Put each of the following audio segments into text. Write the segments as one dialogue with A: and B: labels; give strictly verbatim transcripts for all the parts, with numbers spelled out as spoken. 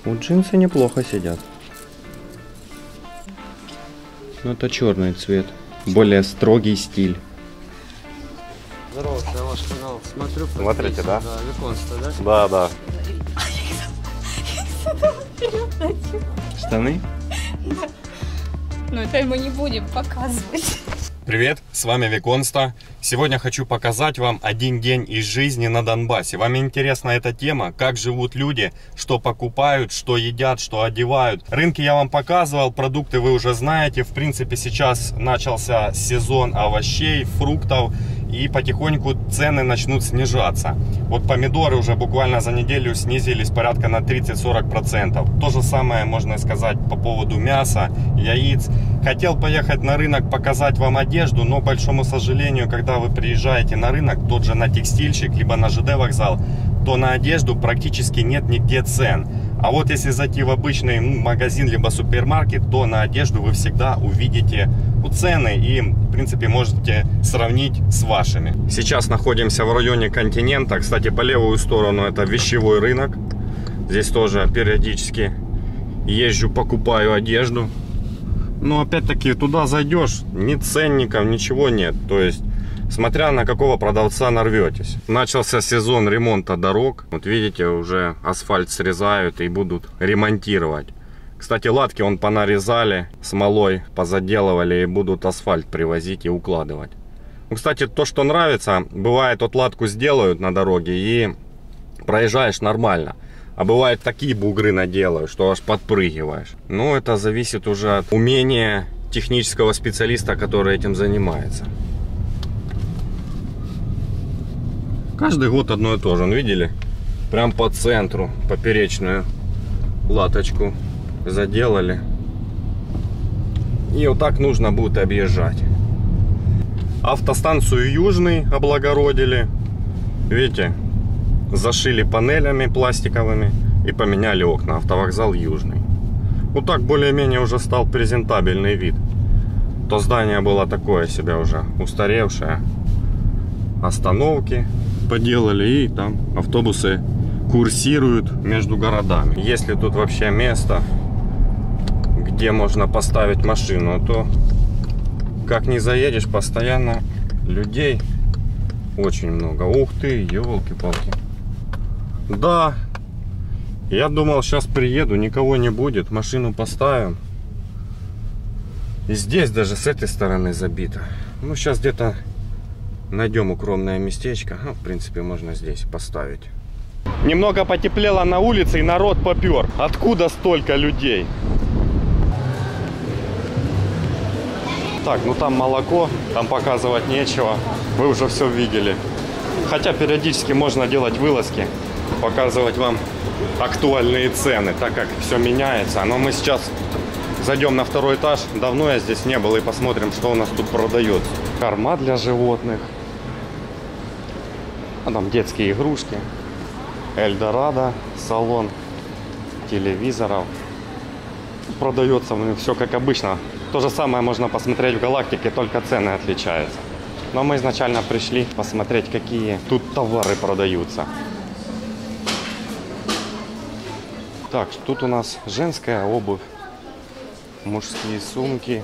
A: Вот джинсы неплохо сидят. Но это черный цвет. Более строгий стиль.
B: Здорово, я ваш канал смотрю.
C: Смотрите, да?
B: Да, Виконста, да?
C: Да, да.
A: Штаны?
D: Но это мы не будем показывать.
C: Привет, с вами Виконста. Сегодня хочу показать вам один день из жизни на Донбассе. Вам интересна эта тема, как живут люди, что покупают, что едят, что одевают. Рынки я вам показывал, продукты вы уже знаете. В принципе, сейчас начался сезон овощей, фруктов. И потихоньку цены начнут снижаться. Вот помидоры уже буквально за неделю снизились порядка на тридцать-сорок процентов. То же самое можно сказать по поводу мяса, яиц. Хотел поехать на рынок показать вам одежду, но, к большому сожалению, когда вы приезжаете на рынок, тот же на текстильщик, либо на ЖД вокзал, то на одежду практически нет нигде цен. А вот если зайти в обычный магазин, либо супермаркет, то на одежду вы всегда увидите цены и, в принципе, можете сравнить с вашими. Сейчас находимся в районе Континента. Кстати, по левую сторону это вещевой рынок. Здесь тоже периодически езжу, покупаю одежду. Но опять-таки туда зайдешь, ни ценников, ничего нет. То есть, смотря на какого продавца нарветесь. Начался сезон ремонта дорог. Вот видите, уже асфальт срезают и будут ремонтировать. Кстати, латки он понарезали, смолой позаделывали и будут асфальт привозить и укладывать. Ну, кстати, то, что нравится, бывает, вот латку сделают на дороге и проезжаешь нормально. А бывает, такие бугры наделают, что аж подпрыгиваешь. Ну, это зависит уже от умения технического специалиста, который этим занимается. Каждый год одно и то же, ну, видели? Прям по центру, поперечную латочку заделали. И вот так нужно будет объезжать. Автостанцию Южный облагородили. Видите, зашили панелями пластиковыми и поменяли окна. Автовокзал Южный. Вот так более-менее уже стал презентабельный вид. То здание было такое себе уже устаревшее. Остановки поделали, и там автобусы курсируют между городами. Если тут вообще место, где можно поставить машину, то как не заедешь, постоянно людей очень много. Ух ты, елки-палки. Да, я думал, сейчас приеду, никого не будет, машину поставим. И здесь даже с этой стороны забито. Ну, сейчас где-то найдем укромное местечко. Ну, в принципе, можно здесь поставить. Немного потеплело на улице, и народ попер. Откуда столько людей? Так, ну там молоко, там показывать нечего. Вы уже все видели. Хотя периодически можно делать вылазки, показывать вам актуальные цены, так как все меняется. Но мы сейчас зайдем на второй этаж. Давно я здесь не был, и посмотрим, что у нас тут продается. Корма для животных. А там детские игрушки. Эльдорадо, салон телевизоров. Продается все как обычно. То же самое можно посмотреть в Галактике, только цены отличаются. Но мы изначально пришли посмотреть, какие тут товары продаются. Так, тут у нас женская обувь, мужские сумки.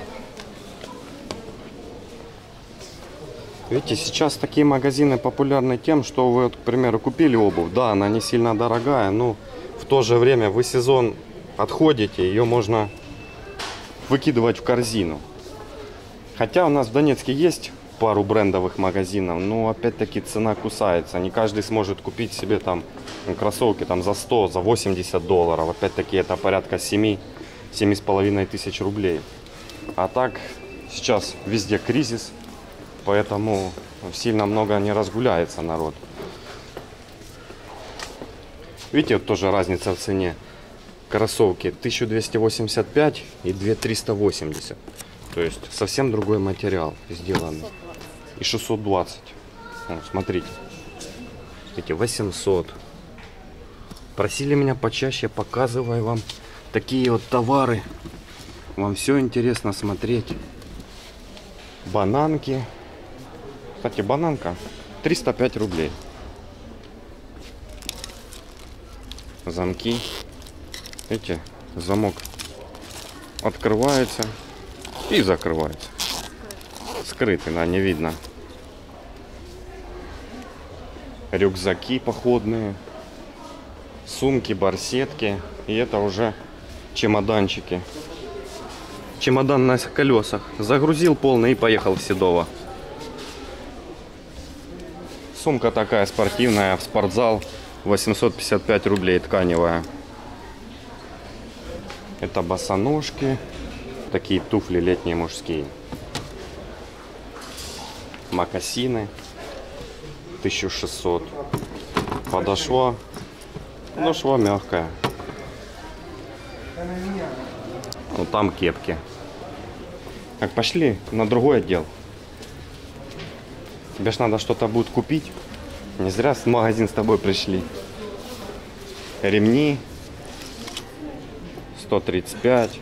C: Видите, сейчас такие магазины популярны тем, что вы, к примеру, купили обувь. Да, она не сильно дорогая, но в то же время вы сезон отходите, ее можно выкидывать в корзину. Хотя у нас в Донецке есть пару брендовых магазинов, но опять-таки цена кусается. Не каждый сможет купить себе там кроссовки там за сто, за восемьдесят долларов. Опять-таки это порядка семь-семь с половиной тысяч рублей. А так сейчас везде кризис, поэтому сильно много не разгуляется народ. Видите, вот тоже разница в цене. Кроссовки тысяча двести восемьдесят пять и две тысячи триста восемьдесят. То есть совсем другой материал сделан. И шестьсот двадцать. Вот, смотрите. Эти восемьсот. Просили меня почаще, показываю вам такие вот товары. Вам все интересно смотреть. Бананки. Кстати, бананка триста пять рублей. Замки.
E: Видите, замок открывается и закрывается. Скрытый, да, не видно. Рюкзаки походные, сумки, барсетки. И это уже чемоданчики. Чемодан на колесах. Загрузил полный и поехал в Седово. Сумка такая спортивная, в спортзал. восемьсот пятьдесят пять рублей, тканевая. Это босоножки. Такие туфли летние мужские. Мокасины. тысяча шестьсот. Подошва. Подошва мягкая. Ну там кепки. Так, пошли на другой отдел. Тебе ж надо что-то будет купить. Не зря в магазин с тобой пришли. Ремни. сто тридцать пять.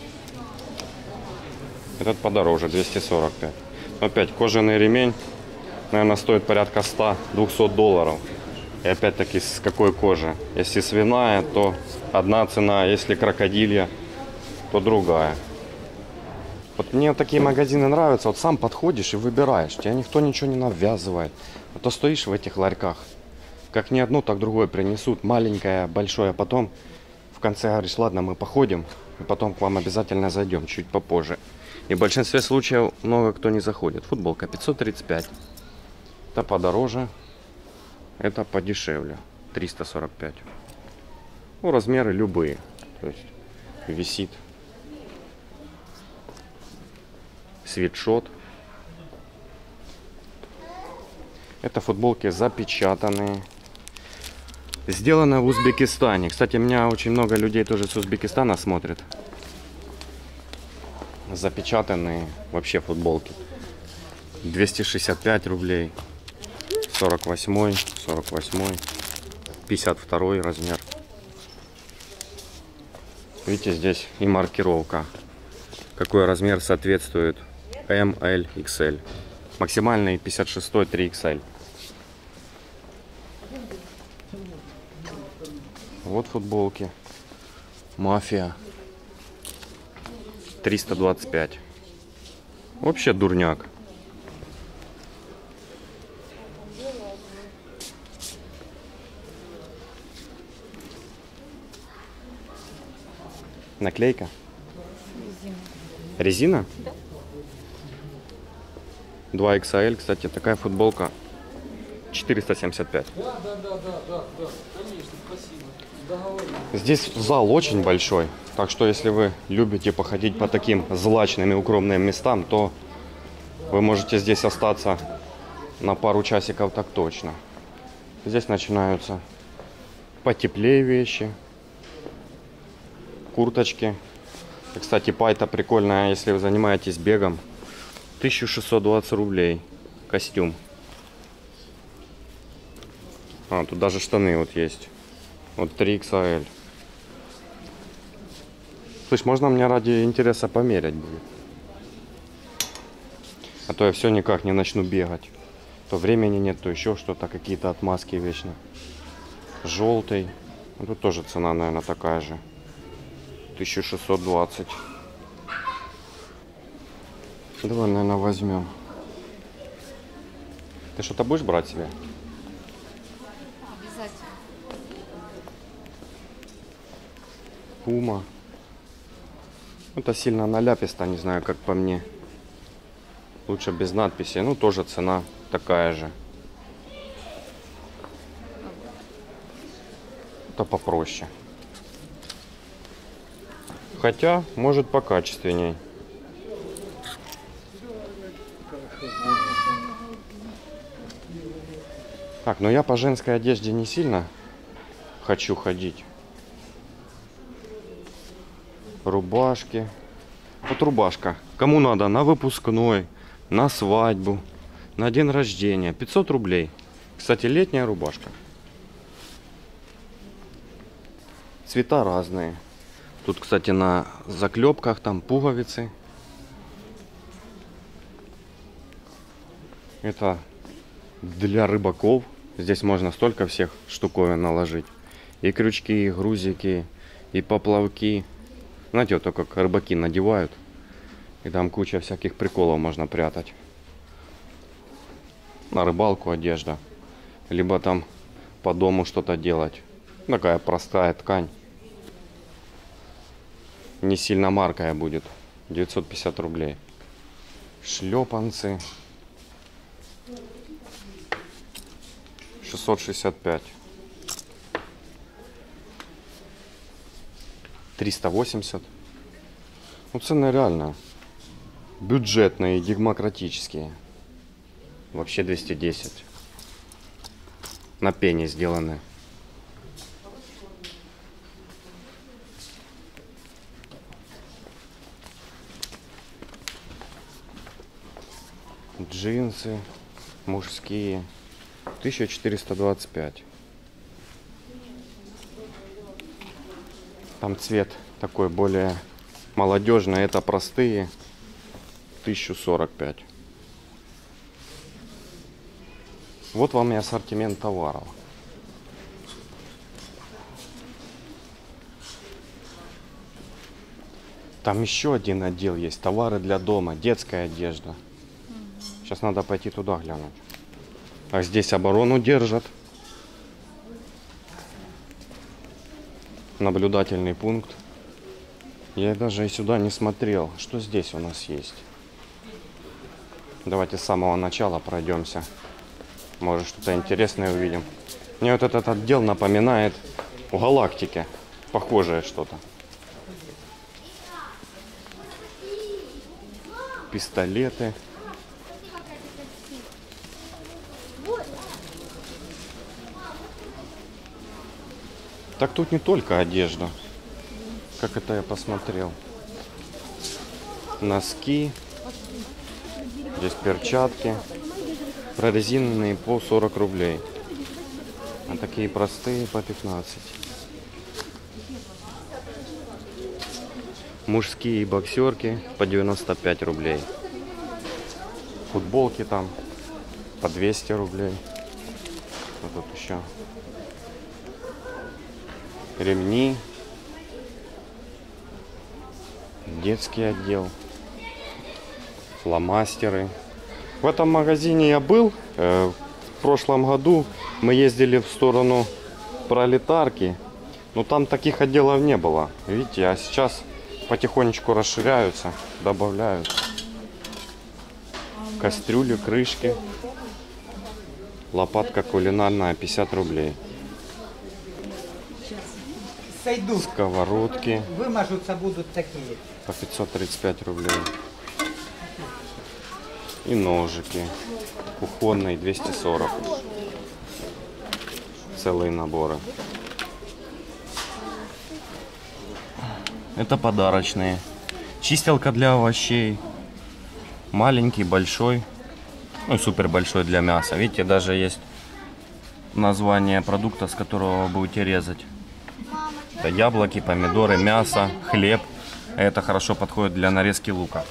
E: Этот подороже, двести сорок пять. Опять кожаный ремень. Наверное, стоит порядка ста-двухсот долларов. И опять-таки с какой кожи. Если свиная, то одна цена. Если крокодилья, то другая. Вот мне такие магазины нравятся. Вот сам подходишь и выбираешь. Тебя никто ничего не навязывает. А то стоишь в этих ларьках. Как не одно, так другое принесут. Маленькое, большое. А потом в конце говоришь, ладно, мы походим. И потом к вам обязательно зайдем чуть попозже. И в большинстве случаев много кто не заходит. Футболка пятьсот тридцать пять. Это подороже. Это подешевле. триста сорок пять. Ну, размеры любые. То есть висит. Свитшот. Это футболки запечатанные. Сделано в Узбекистане. Кстати, меня очень много людей тоже с Узбекистана смотрят. Запечатанные вообще футболки. двести шестьдесят пять рублей. сорок восемь, сорок восемь, пятьдесят два размер. Видите, здесь и маркировка. Какой размер соответствует эм, эль, икс эль. Максимальный пятьдесят шесть, три икс эль. Вот футболки. Мафия. триста двадцать пять. Вообще дурняк. Наклейка? Резина. Резина? Да. два икс эль, кстати, такая футболка четыреста семьдесят пять. Да, да, да, да, да, да, конечно, спасибо. Договорились. Здесь зал очень большой, так что если вы любите походить по таким злачным и укромным местам, то вы можете здесь остаться на пару часиков так точно. Здесь начинаются потеплее вещи. Курточки. И, кстати, пайта прикольная, если вы занимаетесь бегом. тысяча шестьсот двадцать рублей. Костюм. А, тут даже штаны вот есть. Вот три икс эль. Слышь, можно мне ради интереса померять будет? А то я все никак не начну бегать. То времени нет, то еще что-то. Какие-то отмазки вечно. Желтый. Ну, тут тоже цена, наверное, такая же. тысяча шестьсот двадцать. Давай, наверное, возьмем. Ты что-то будешь брать себе?
D: Обязательно.
E: Пума. Это сильно наляписто, не знаю, как по мне. Лучше без надписи. Ну, тоже цена такая же. Это попроще. Хотя, может, покачественней. Так, но я по женской одежде не сильно хочу ходить. Рубашки. Вот рубашка. Кому надо? На выпускной, на свадьбу, на день рождения. пятьсот рублей. Кстати, летняя рубашка. Цвета разные. Тут, кстати, на заклепках там пуговицы. Это для рыбаков. Здесь можно столько всех штуковин наложить. И крючки, и грузики, и поплавки. Знаете, вот только как рыбаки надевают. И там куча всяких приколов можно прятать. На рыбалку одежда. Либо там по дому что-то делать. Такая простая ткань. Не сильно маркая будет. девятьсот пятьдесят рублей. Шлепанцы. шестьсот шестьдесят пять. триста восемьдесят. Ну, цены реально бюджетные, демократические. Вообще двести десять. На пене сделаны. Джинсы мужские. тысяча четыреста двадцать пять. Там цвет такой более молодежный. Это простые. тысяча сорок пять. Вот вам и ассортимент товаров. Там еще один отдел есть. Товары для дома. Детская одежда. Сейчас надо пойти туда глянуть. А здесь оборону держат. Наблюдательный пункт. Я даже и сюда не смотрел. Что здесь у нас есть? Давайте с самого начала пройдемся. Может, что-то интересное увидим. Мне вот этот отдел напоминает у Галактики. Похожее что-то. Пистолеты. Так тут не только одежда. Как это я посмотрел. Носки. Здесь перчатки. Прорезиненные по сорок рублей. А такие простые по пятнадцать. Мужские боксерки по девяносто пять рублей. Футболки там по двести рублей. Вот тут еще. Ремни. Детский отдел. Фломастеры. В этом магазине я был. Э, в прошлом году мы ездили в сторону Пролетарки. Но там таких отделов не было. Видите, а сейчас потихонечку расширяются, добавляют. Кастрюли, крышки. Лопатка кулинарная пятьдесят рублей.
F: Сойдут.
E: Сковородки
F: Вымажутся будут такие.
E: по пятьсот тридцать пять рублей. И ножики кухонные двести сорок. Целые наборы. Это подарочные. Чистилка для овощей. Маленький, большой. Ну и супер большой для мяса. Видите, даже есть название продукта, с которого вы будете резать. Это яблоки, помидоры, мясо, хлеб. Это хорошо подходит для нарезки лука.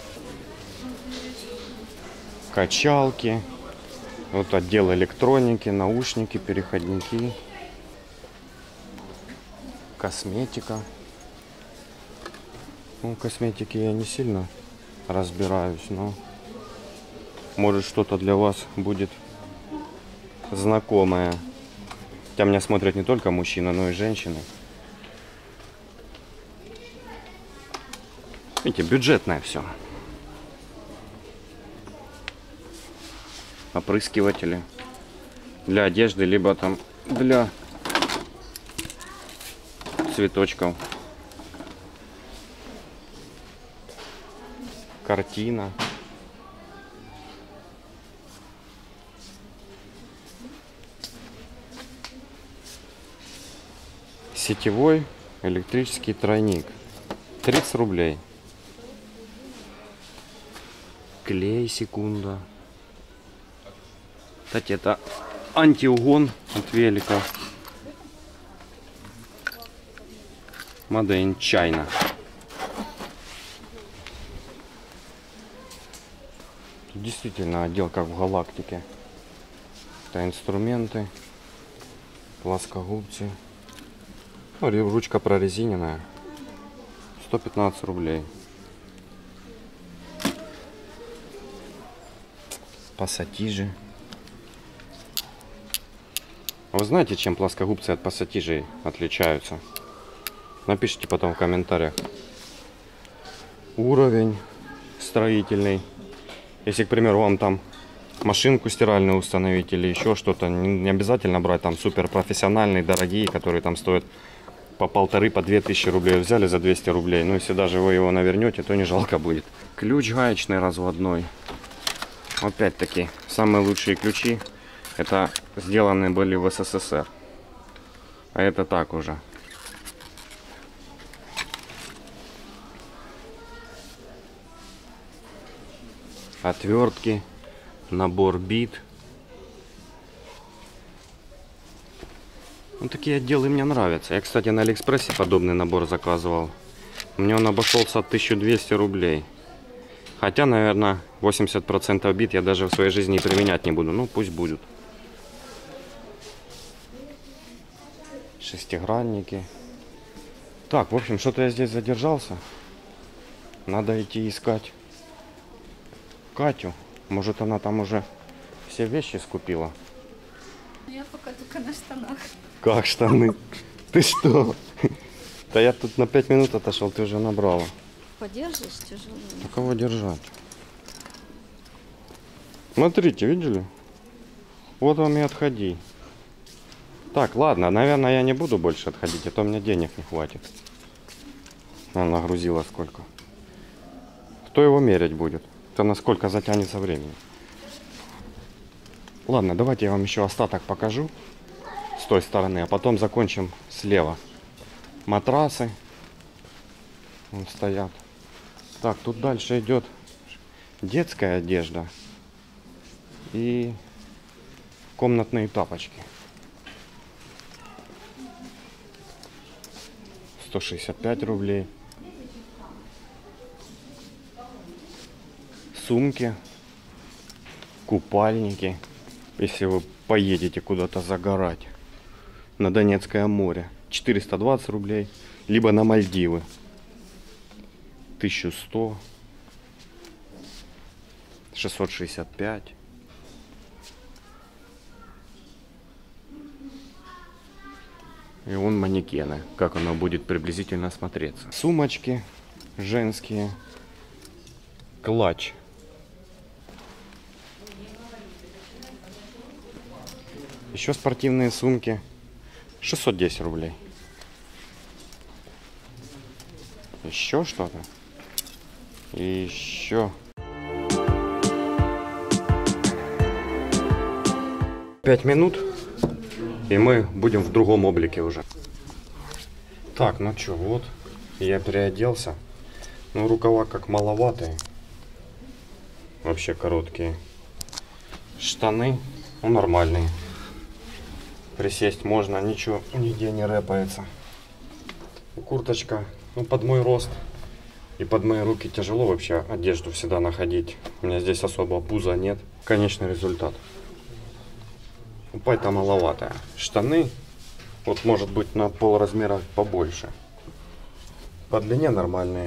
E: Качалки. Вот отдел электроники, наушники, переходники. Косметика. Ну, косметики я не сильно разбираюсь, но может что-то для вас будет знакомое. Хотя меня смотрят не только мужчины, но и женщины. Видите, бюджетное все. Опрыскиватели для одежды, либо там для цветочков. Картина. Сетевой электрический тройник. тридцать рублей. Клей, секунда. Кстати, это антиугон от велика. Made in China. Тут действительно отдел как в Галактике. Это инструменты, плоскогубцы. О, ручка прорезиненная. сто пятнадцать рублей. Пассатижи. Вы знаете, чем плоскогубцы от пассатижей отличаются? Напишите потом в комментариях. Уровень строительный. Если, к примеру, вам там машинку стиральную установить или еще что-то, не обязательно брать там супер профессиональные, дорогие, которые там стоят по полторы, по две тысячи рублей. Взяли за двести рублей. Но если даже вы его навернете, то не жалко будет. Ключ гаечный разводной. Опять-таки, самые лучшие ключи, это сделаны были в СССР. А это так уже. Отвертки, набор бит. Ну, такие отделы мне нравятся. Я, кстати, на Алиэкспрессе подобный набор заказывал. Мне он обошелся тысячу двести рублей. Хотя, наверное, восемьдесят процентов бит я даже в своей жизни применять не буду. Ну, пусть будут. Шестигранники. Так, в общем, что-то я здесь задержался. Надо идти искать Катю. Может, она там уже все вещи скупила.
D: Я пока только на штанах.
E: Как штаны? Ты что? Да я тут на пять минут отошел, ты уже набрала.
D: Подержишь тяжело.
E: А кого держать? Смотрите, видели? Вот вам и отходи. Так, ладно, наверное, я не буду больше отходить, а то мне денег не хватит. Она нагрузила сколько. Кто его мерять будет? Это насколько затянется времени. Ладно, давайте я вам еще остаток покажу с той стороны, а потом закончим слева. Матрасы вон стоят. Так, тут дальше идет детская одежда и комнатные тапочки. сто шестьдесят пять рублей. Сумки, купальники, если вы поедете куда-то загорать на Донецкое море, четыреста двадцать рублей, либо на Мальдивы тысяча сто, шестьсот шестьдесят пять. И вон манекены, как оно будет приблизительно смотреться. Сумочки женские, клатч. Еще спортивные сумки. шестьсот десять рублей. Еще что-то. И еще. Пять минут. И мы будем в другом облике уже. Так, ну что, вот. Я переоделся. Ну, рукава как маловатые. Вообще короткие. Штаны, ну, нормальные. Присесть можно, ничего нигде не рэпается. Курточка, ну, под мой рост и под мои руки тяжело вообще одежду всегда находить. У меня здесь особо пуза нет. Конечный результат. Упай-то маловатая. Штаны, вот может быть на пол размера побольше. По длине нормальные.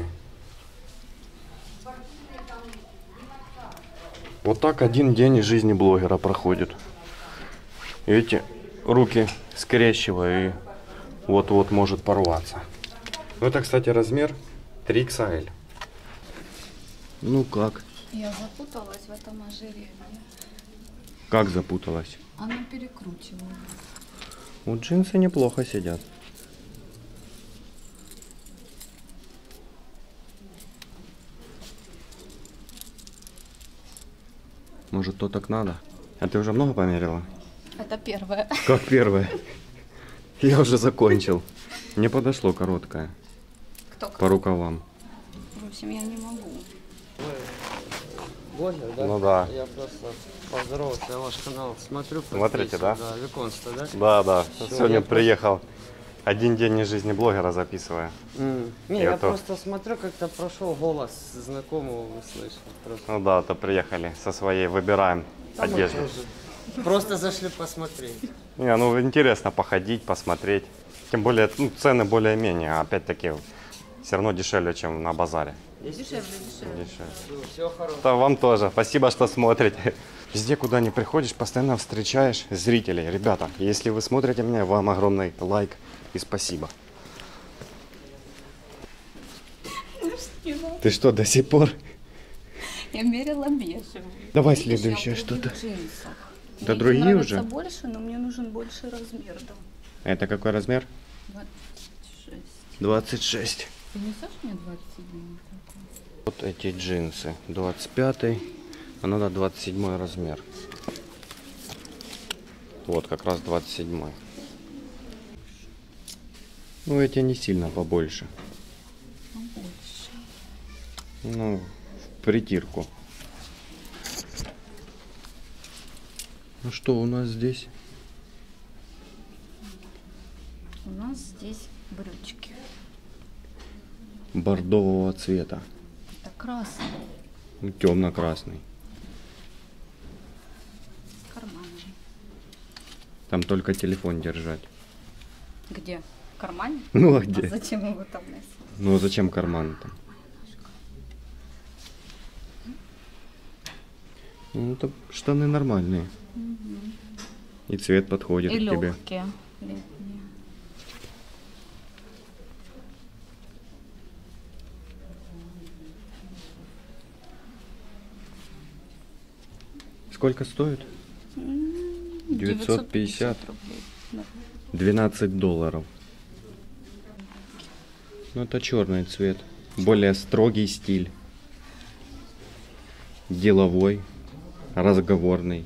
E: Вот так один день из жизни блогера проходит. Видите, руки скрещиваю и вот-вот может порваться. Ну, это, кстати, размер три икс эль. Ну как?
D: Я запуталась в этом ожерелье.
E: Как запуталась?
D: Оно перекручивало.
E: Вот джинсы неплохо сидят. Может, то так надо? А ты уже много померила?
D: Это первое.
E: Как первое? Я уже закончил. Мне подошло короткое.
D: Кто?
E: По рукавам.
D: В общем, я не могу.
B: Блогер, да?
E: Ну да.
B: Я просто поздоровался, я ваш канал смотрю.
E: Смотрите, да?
B: Да, Виконста, да?
E: Да, да.
B: Всё,
E: Сегодня
B: я
E: приехал. Один день из жизни блогера записываю.
B: М. Не,
E: Я
B: я,
E: то-
B: просто смотрю, как-то прошел голос знакомого услышал. Просто.
E: Ну да, то приехали со своей, выбираем
B: Там мы
E: одежду.
B: тоже Просто зашли посмотреть.
E: Не, ну интересно походить, посмотреть. Тем более, ну, цены более-менее, а опять-таки, все равно дешевле, чем на базаре.
D: Дешевле, дешевле.
E: Дешевле.
B: Ну, всего хорошего.
E: Да, вам тоже. Спасибо, что смотрите. Везде, куда не приходишь, постоянно встречаешь зрителей. Ребята, если вы смотрите меня, вам огромный лайк и спасибо. Ты что, до сих пор?
D: Я мерила бежевый.
E: Давай
D: Видишь, я
E: следующее
D: в других
E: что-то.
D: джинсах.
E: Да
D: Мне
E: другие
D: нравится
E: уже?
D: больше, но мне нужен больше размер. Да.
E: Это какой размер?
D: двадцать шесть.
E: двадцать шесть.
D: Ты несешь мне двадцать седьмой?
E: Вот эти джинсы. двадцать пятый. А надо двадцать седьмой размер. Вот, как раз двадцать седьмой. Ну, эти не сильно побольше.
D: Побольше.
E: Ну, в притирку. Ну что у нас здесь?
D: У нас здесь брючки.
E: Бордового цвета.
D: Это красный.
E: Ну, темно-красный.
D: С карманами.
E: Там только телефон держать.
D: Где? В кармане?
E: Ну, а
D: А
E: где?
D: зачем его там носить?
E: Ну, а зачем карман там? Ну, это штаны нормальные. И цвет подходит
D: И
E: к тебе.
D: легкие. Летние.
E: Сколько стоит? девятьсот пятьдесят.
D: рублей. Да.
E: двенадцать долларов. Ну, это черный цвет. Более строгий стиль. Деловой. Разговорный.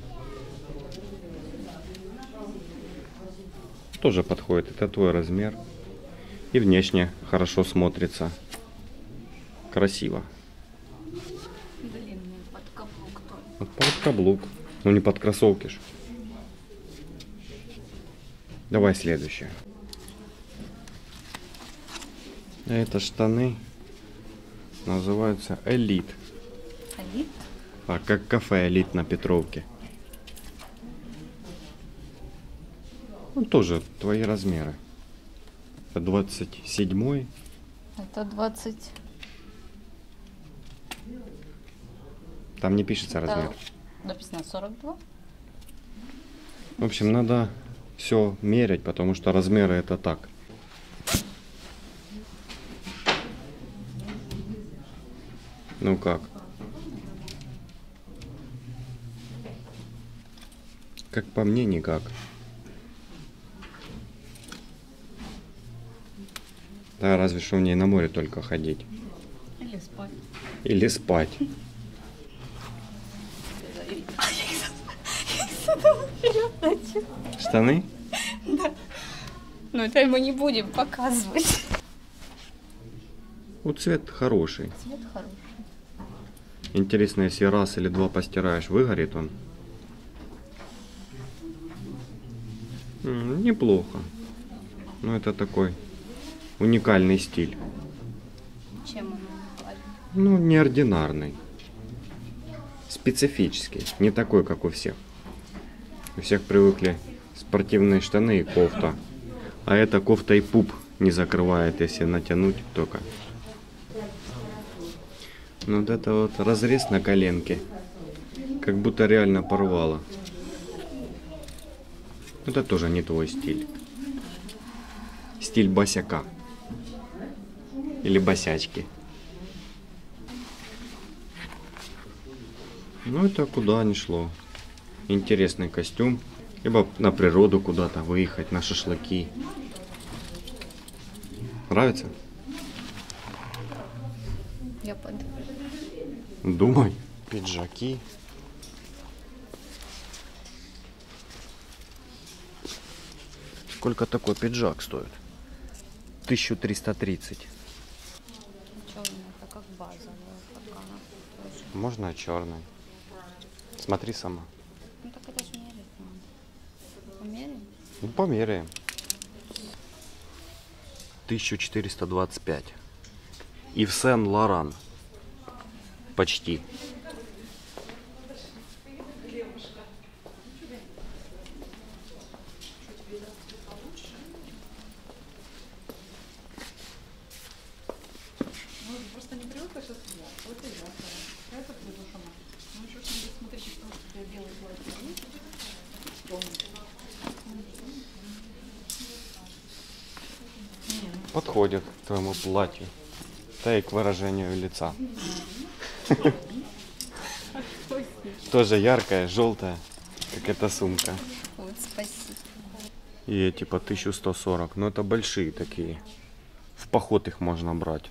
E: Тоже подходит. Это твой размер. И внешне хорошо смотрится. Красиво.
D: Длинные под каблук только.
E: Вот под каблук. Ну не под кроссовки ж. Давай следующее. Это штаны называются Элит.
D: Элит?
E: А как кафе Элит на Петровке. Ну тоже твои размеры. Это двадцать седьмой.
D: Это двадцать.
E: Там не пишется
D: Это
E: размер.
D: написано сорок два.
E: В общем, надо все мерять, потому что размеры это так. Ну как? Как по мне, никак. Да, разве что в ней на море только ходить.
D: Или спать.
E: Или спать. Штаны?
D: Ну это мы не будем показывать.
E: Вот цвет хороший.
D: Цвет хороший.
E: Интересно, если раз или два постираешь, выгорит он? М, неплохо. Ну, это такой уникальный стиль.
D: Чем он уникален?
E: Ну, неординарный. Специфический. Не такой, как у всех. У всех привыкли спортивные штаны и кофта. А эта кофта и пуп не закрывает, если натянуть только. Ну, вот это вот разрез на коленке. Как будто реально порвало. Это тоже не твой стиль. Стиль босяка. Или босячки. Ну, это куда ни шло. Интересный костюм. Либо на природу куда-то выехать, на шашлыки. Нравится?
D: Я пойду.
E: Думай. Пиджаки. Сколько такой пиджак стоит? тысяча триста тридцать.
D: Черный, это как базовая. Пока она тоже.
E: Можно черный. Смотри сама.
D: Ну так это же мерить надо. Померяем?
E: Ну, померяем. тысяча четыреста двадцать пять. Ив Сен Лоран. Почти. Подходит к твоему платью. Да и к выражению лица. Тоже яркая, желтая, как эта сумка.
D: Вот, спасибо.
E: И эти по тысяча сто сорок. Но это большие такие. В поход их можно брать.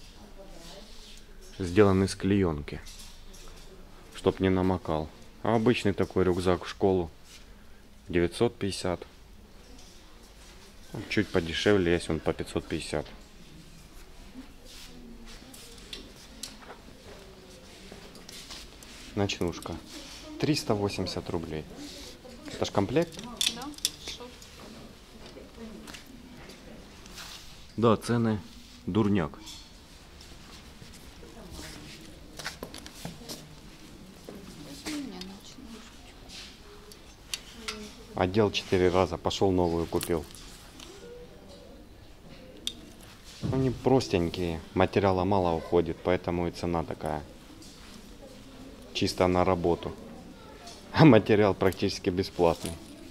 E: Сделан из клеенки. Чтоб не намокал. А обычный такой рюкзак в школу девятьсот пятьдесят. Чуть подешевле, есть он по пятьсот пятьдесят. Ночнушка. триста восемьдесят рублей. Это ж комплект?
D: Да, шел.
E: Да, цены дурняк.
D: Возьми мне ночнушечку.
E: Одел четыре раза, пошел новую купил. Они простенькие, материала мало уходит, поэтому и цена такая. Чисто на работу. А материал практически бесплатный.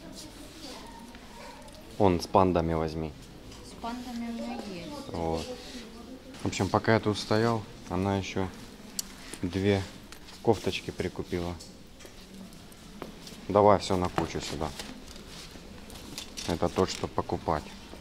E: Он с пандами возьми.
D: С пандами у меня есть.
E: Вот. В общем, пока я тут стоял, она еще две кофточки прикупила. Давай все на кучу сюда. Это то, что покупать.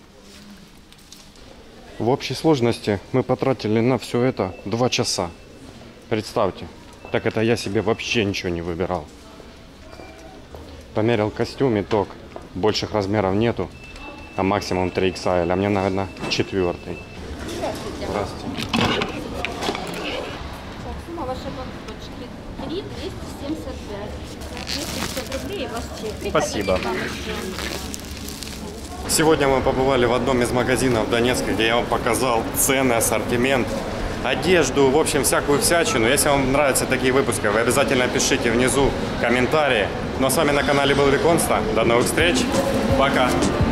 E: В общей сложности мы потратили на все это два часа. Представьте. Так это я себе вообще ничего не выбирал. Померил костюм, итог. Больших размеров нету. А максимум три икс эль. А мне, наверное, четвертый.
D: Здравствуйте.
E: Здравствуйте.
D: Так, сумма вашей покупочки три двести семьдесят пять. двести пятьдесят рублей и ваш чек.
E: Спасибо.
D: Приходите вам еще.
E: Сегодня мы побывали в одном из магазинов в Донецке, где я вам показал цены, ассортимент, одежду, в общем, всякую всячину. Если вам нравятся такие выпуски, вы обязательно пишите внизу комментарии. Ну а с вами на канале был Виконста. До новых встреч. Пока.